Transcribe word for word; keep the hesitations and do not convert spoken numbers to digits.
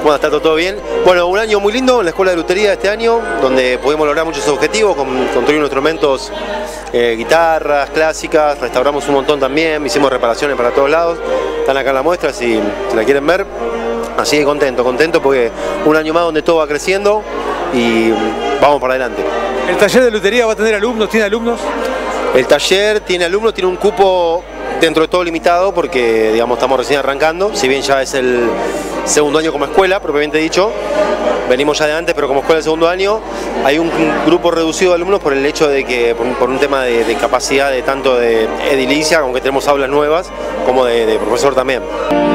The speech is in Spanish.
Bueno, está todo bien. Bueno, un año muy lindo en la Escuela de Lutería este año, donde pudimos lograr muchos objetivos, con, construir unos instrumentos, eh, guitarras clásicas, restauramos un montón también, hicimos reparaciones para todos lados. Están acá en la muestra si, si la quieren ver. Así que contento, contento porque un año más donde todo va creciendo y vamos para adelante. ¿El taller de lutería va a tener alumnos? ¿Tiene alumnos? El taller tiene alumnos, tiene un cupo dentro de todo limitado porque digamos estamos recién arrancando, si bien ya es el segundo año como escuela, propiamente dicho, venimos ya de antes, pero como escuela del segundo año hay un grupo reducido de alumnos por el hecho de que, por, por un tema de, de capacidad de tanto de edilicia, aunque tenemos aulas nuevas, como de, de profesor también.